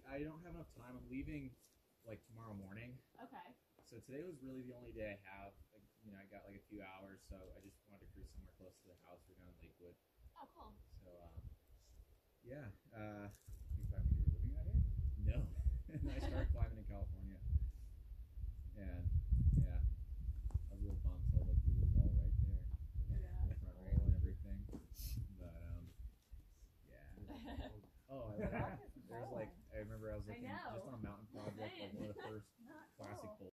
I don't have enough time. I'm leaving like tomorrow morning. Okay. So today was really the only day I have. Like, you know, I got like a few hours, so I just wanted to cruise somewhere close to the house. We're down in Lakewood. Oh, cool. So yeah. You climbed when you were living out here? No. I started climbing in California. And yeah, I was a little bummed. So like we live all right there. Yeah. The front row and everything. But yeah. Oh, I like it. There's like I remember I was looking just on